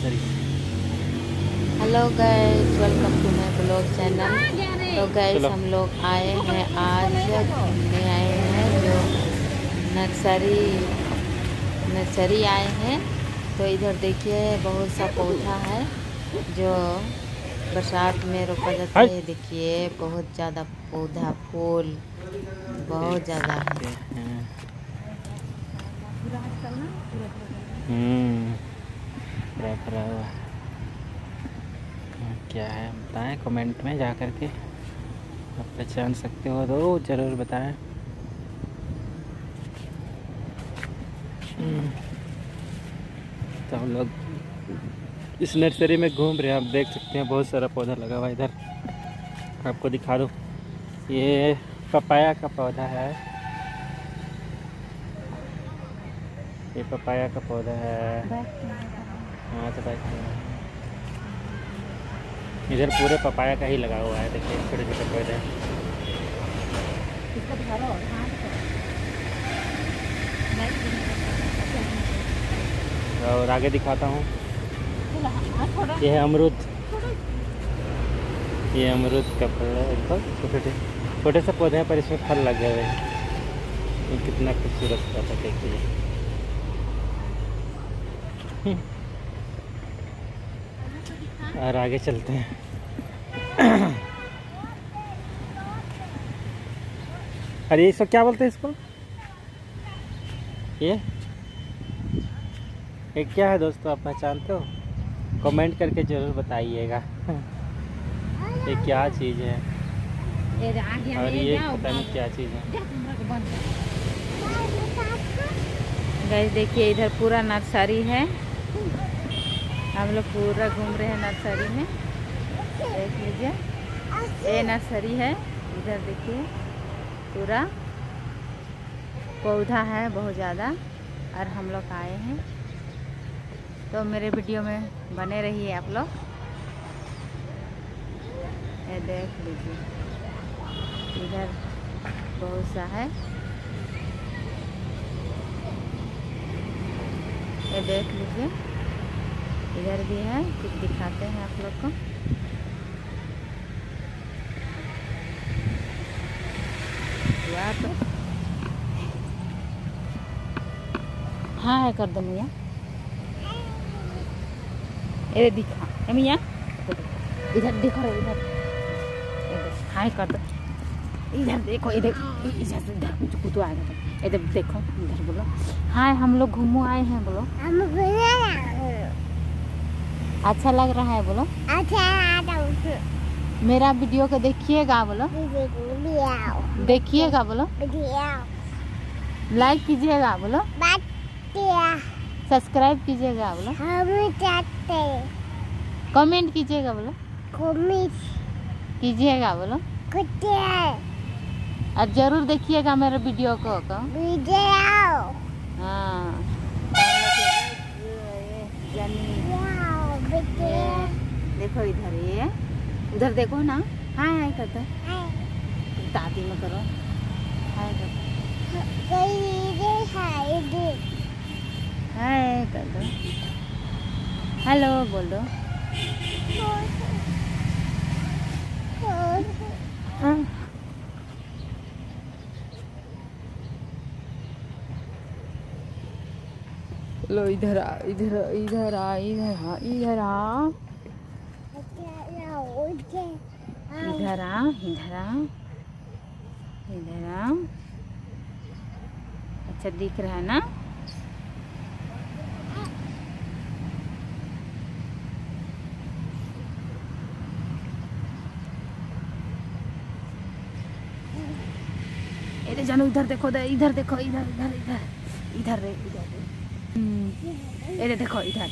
Nursery. Hello guys, welcome to my blog channel. तो guys हम लोग आए हैं, आज घूमने आए हैं जो नर्सरी आए हैं। तो इधर देखिए बहुत सा पौधा है जो बरसात में रोपा जाता है। देखिए बहुत ज़्यादा पौधा, फूल बहुत ज़्यादा है। पूरा हुआ क्या है बताएं, कमेंट में जा कर के आप पहचान सकते हो तो ज़रूर बताएं। तो हम लोग इस नर्सरी में घूम रहे हैं। आप देख सकते हैं बहुत सारा पौधा लगा हुआ है। इधर आपको दिखा दो, ये पपाया का पौधा है। ये पपाया का पौधा है। हाँ तो बैठ इधर पूरे पपाया का ही लगा हुआ है। देखिए छोटे छोटे पौधे हैं। और आगे दिखाता हूँ, ये है अमरूद। ये अमरूद का फल है। एकदम छोटे से पौधे हैं पर इसमें फल लगे हुए हैं। ये कितना खूबसूरत पौधा देखिए। और आगे चलते हैं। अरे इसको क्या बोलते हैं इसको? ये क्या है दोस्तों, आप पहचानते हो? कमेंट करके ज़रूर बताइएगा। ये क्या चीज़ है और ये पता नहीं क्या चीज़ है। गाइस देखिए इधर पूरा नर्सरी है। हम लोग पूरा घूम रहे हैं नर्सरी में। देख लीजिए ये नर्सरी है। इधर देखिए पूरा पौधा है बहुत ज़्यादा। और हम लोग आए हैं तो मेरे वीडियो में बने रहिए आप लोग। ये देख लीजिए इधर बहुत सा है। ये देख लीजिए इधर भी है, कुछ दिखाते हैं आप लोग को। हाँ है कर दो मियाँ, ये दिखा मियाँ, इधर देखो रे, इधर हाय कर दो। इधर देखो, इधर कुछ आएगा। इधर देखो, इधर बोलो हाय। हम लोग घूमो आए हैं, बोलो अच्छा लग रहा है, बोलो अच्छा। मेरा वीडियो को देखिएगा, बोलो देखिएगा, बोलो लाइक कीजिएगा, बोलो सब्सक्राइब कीजिएगा, बोलो कमेंट कीजिएगा, बोलो कीजिएगा, बोलो और जरूर देखिएगा मेरे वीडियो को हाँ। देखो इधर, ये उधर देखो ना। हाय हाय कर दो, दादी में करो हाय कर दो, हाय कर दो, हेलो बोल दो। हाँ लो इधर आ, इधर इधर आ, इधर आ, इधर आ, इधर आ, इधर आ, इधर आ। अच्छा दिख रहा है ना? अरे जानो इधर देखो, इधर देखो, इधर इधर इधर इधर रे, इधर रे। अरे देखो इधर,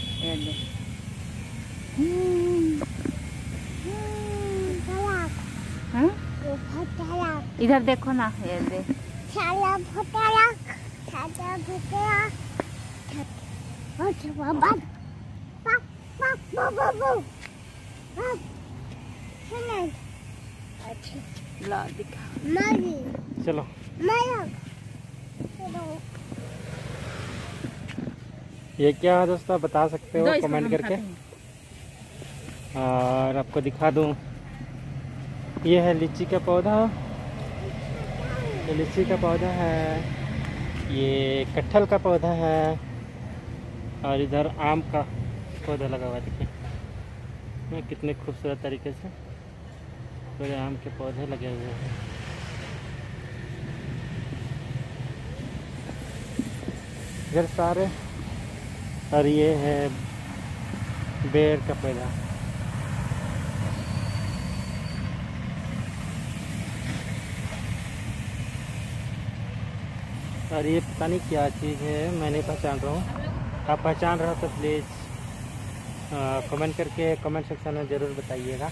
इधर देखो ना, ये दे ला दिखा। चलो ये क्या है दोस्तों, आप बता सकते हो दो इसको कमेंट हम करके। खाते हैं। और आपको दिखा दूँ, ये है लीची का पौधा, ये लीची का पौधा है, ये कटहल का पौधा है, और इधर आम का पौधा लगा हुआ है। देखिए कितने खूबसूरत तरीके से पूरे आम के पौधे लगे हुए हैं। इधर सारे, और ये है बेर का पौधा। और ये पता नहीं क्या चीज़ है, मैं नहीं पहचान रहा हूँ। आप पहचान रहे हो तो प्लीज़ कमेंट करके कमेंट सेक्शन में ज़रूर बताइएगा।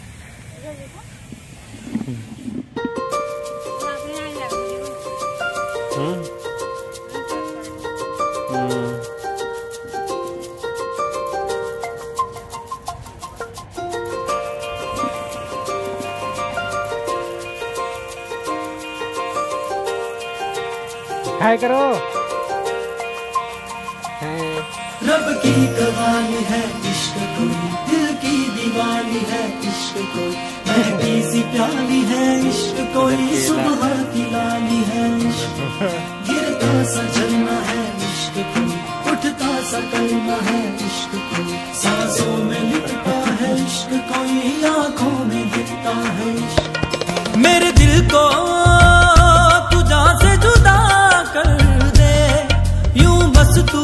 हाय करो। रब की कवाली है इश्क कोई, दिल की दीवानी है इश्क कोई, महकी सी प्याली है इश्क कोई, सुबह की लाली है इश्क, गिरता सा झरना है इश्क कोई, उठता सा कलमा है इश्क कोई, सांसों में लिखता है इश्क कोई, आंखों में दिखता है इश्क। मेरे दिल को तुझा से जुदा कर दे यूं बस तू।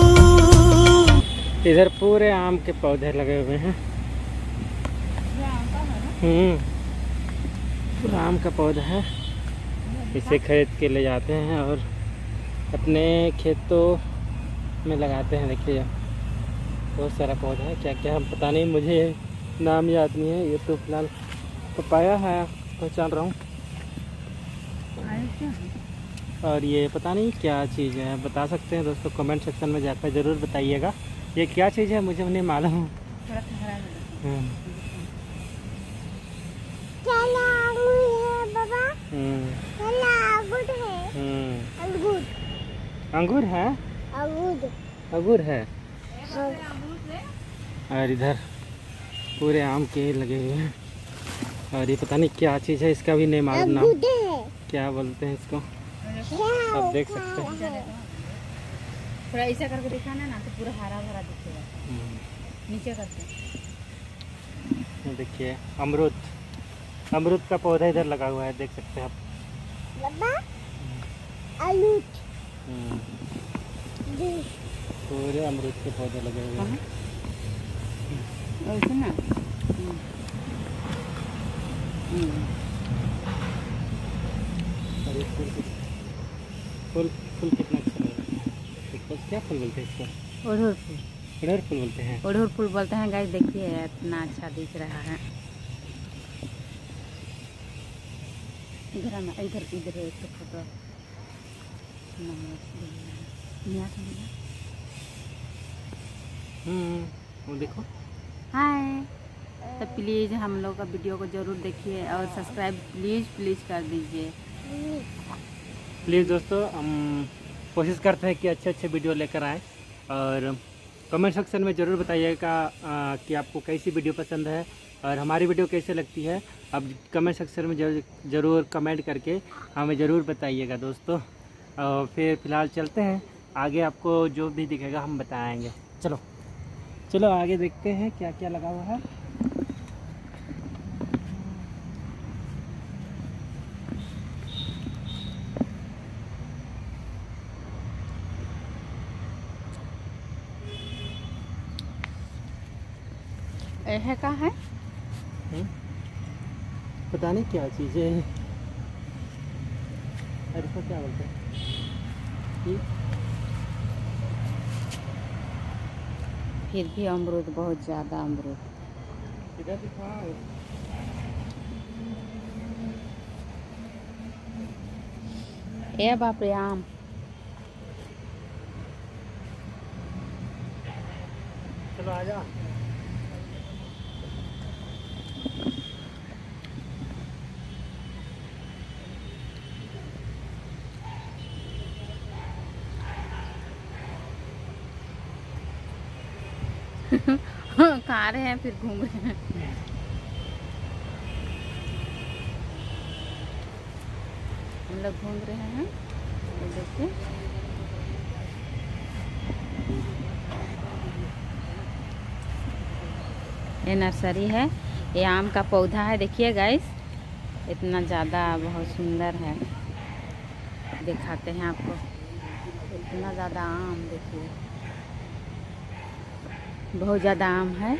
इधर पूरे आम के पौधे लगे हुए हैं। पूरा आम का पौधा है। इसे खरीद के ले जाते हैं और अपने खेतों में लगाते हैं। देखिए बहुत सारा पौधा है, क्या क्या हम पता नहीं, मुझे नाम याद नहीं है। ये तो फिलहाल पपाया है, पहचान रहा हूँ। और ये पता नहीं क्या चीज़ है, बता सकते हैं दोस्तों कमेंट सेक्शन में जाकर ज़रूर बताइएगा ये क्या चीज़ है, मुझे नहीं मालूम। अंगूर है, अंगूर है। और इधर पूरे आम के लगे हुए हैं। और ये पता नहीं क्या चीज़ है, इसका भी नहीं मालूम नाम, क्या बोलते हैं इसको, आप देख सकते हैं। थोड़ा ऐसा करके दिखाना ना तो पूरा हरा भरा दिखेगा। नीचे करते हैं। देखिए अमरूद, अमरूद का पौधा इधर लगा हुआ है, देख सकते हैं आप। पूरे अमरूद के पौधे लगे हुए हैं। फूल फूल कितना अच्छा लग रहा है। क्या फूल बोलते हैं इसको? ओढ़ोर फूल। ओढ़ोर फूल बोलते हैं। ओढ़ोर फूल बोलते हैं गाइस। देखिए इतना अच्छा दिख रहा है। इधर आना, इधर इधर एक फोटो। वो देखो। हाय, तो प्लीज़ हम लोग का वीडियो को ज़रूर देखिए और सब्सक्राइब प्लीज़ कर दीजिए। प्लीज़ दोस्तों, हम कोशिश करते हैं कि अच्छे अच्छे वीडियो लेकर आएँ। और कमेंट सेक्शन में ज़रूर बताइएगा कि आपको कैसी वीडियो पसंद है और हमारी वीडियो कैसे लगती है। आप कमेंट सेक्शन में ज़रूर कमेंट करके हमें ज़रूर बताइएगा दोस्तों। और फिर फ़िलहाल चलते हैं आगे, आपको जो भी दिखेगा हम बताएंगे। चलो चलो आगे देखते हैं क्या क्या लगा हुआ है। यह का है? पता नहीं क्या चीज़ है। अरे इसको क्या बोलते हैं? फिर भी अमरूद, बहुत ज़्यादा अमरूद। इधर दिखाओ। ए बाप रे आम। चलो आ जा। खा रहे हैं फिर घूम रहे हैं। हम लोग घूम रहे हैं, ये देखिए। ये नर्सरी है, ये आम का पौधा है। देखिए गाइस, इतना ज़्यादा बहुत सुंदर है। दिखाते हैं आपको, इतना ज़्यादा आम देखिए, बहुत ज़्यादा आम है।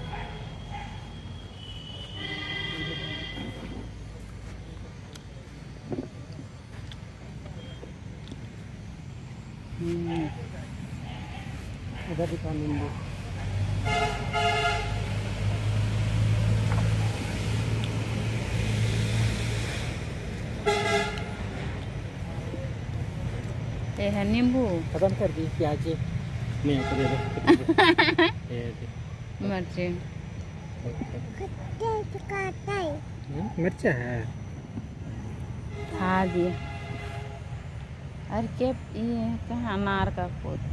इधर दिखा नींबू। ये है नींबू। खत्म कर दी प्याज नहीं आपको दे दो। ये दे। मिर्ची मिर्चा है। खा दिए। और के ये क्या अनार का पौधा।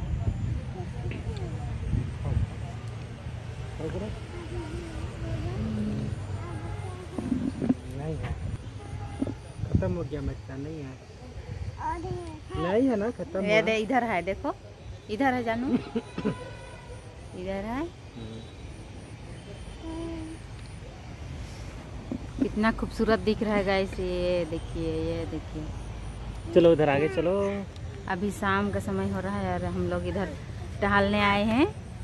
नहीं है, खत्म हो गया मिर्चा, नहीं है। नहीं है ना, खत्म ये हुआ। इधर है, देखो इधर है जानू। इधर है। कितना खूबसूरत दिख रहा है गाइस, ये देखिए, ये देखिए। चलो उधर आगे चलो। अभी शाम का समय हो रहा है और हम लोग इधर टहलने आए हैं।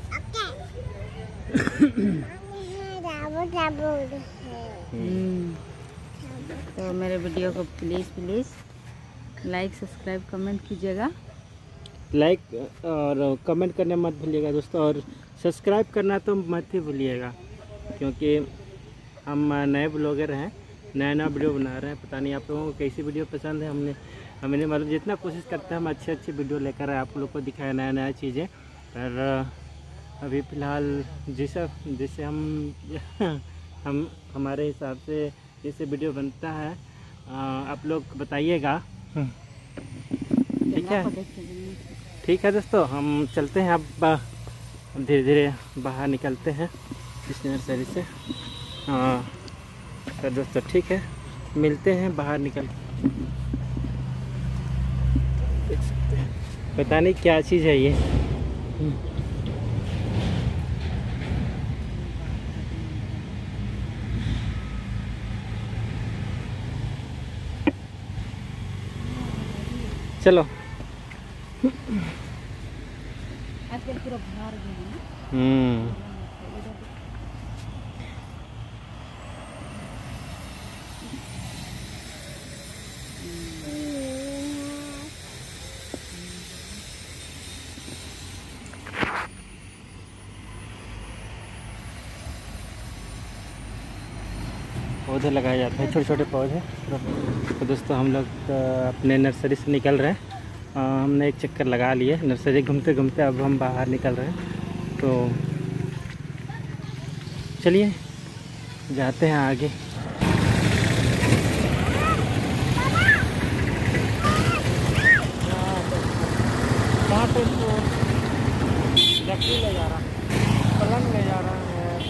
तो मेरे वीडियो को प्लीज़ लाइक सब्सक्राइब कमेंट कीजिएगा। लाइक और कमेंट करना मत भूलिएगा दोस्तों, और सब्सक्राइब करना तो मत ही भूलिएगा, क्योंकि हम नए ब्लॉगर हैं, नया वीडियो बना रहे हैं। पता नहीं आप लोगों को कैसी वीडियो पसंद है। हमने मतलब जितना कोशिश करते हैं हम अच्छे वीडियो लेकर आए, आप लोग को दिखाया नया चीज़ें। पर अभी फ़िलहाल जिससे हम हमारे हिसाब से जैसे वीडियो बनता है, आप लोग बताइएगा। ठीक है दोस्तों, हम चलते हैं अब, धीरे धीरे बाहर निकलते हैं इस नर्सरी से। तो दोस्तों ठीक है, मिलते हैं बाहर निकल। पता नहीं क्या चीज़ है ये। चलो। पूरा भर गया है। पौधे लगाए जाते हैं, छोटे छोटे पौधे। तो दोस्तों हम लोग अपने नर्सरी से निकल रहे हैं। हमने एक चक्कर लगा लिए नर्सरी घूमते घूमते, अब हम बाहर निकल रहे हैं। तो चलिए जाते हैं आगे। कहाँ पे लकड़ी ले जा रहा, पलंग ले जा रहा है।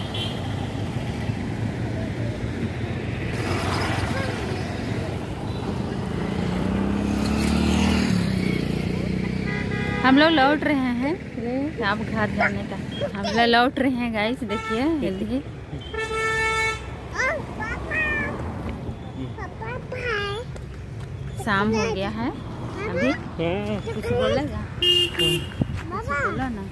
हम लोग लौट रहे हैं अब घर जाने का। हम लोग लौट रहे हैं गाइस, देखिए देखिए। शाम हो गया है अभी। कुछ बोलेगा? कुछ बोलो ना।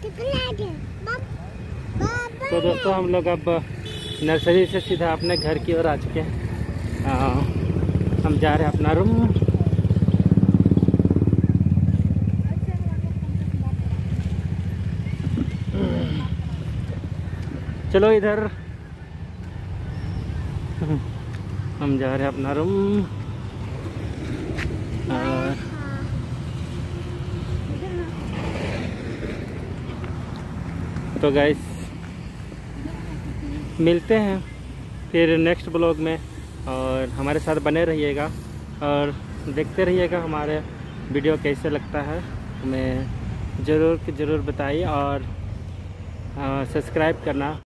तो दोस्तों हम लोग अब नर्सरी से सीधा अपने घर की ओर आ चुके हैं। हम जा रहे हैं अपना रूम। चलो इधर हम जा रहे हैं अपना रूम। और तो गाइस मिलते हैं फिर नेक्स्ट ब्लॉग में, और हमारे साथ बने रहिएगा और देखते रहिएगा हमारे वीडियो कैसे लगता है, हमें ज़रूर बताइए। और सब्सक्राइब करना।